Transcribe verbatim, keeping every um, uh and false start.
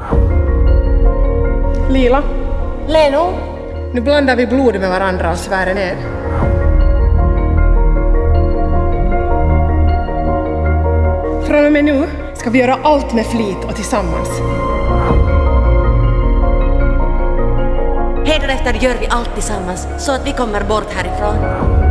Lila. Leno. Nu blandar vi blod med varandra och svär ner. Från och med nu ska vi göra allt med flit och tillsammans. Hädanefter gör vi allt tillsammans så att vi kommer bort härifrån.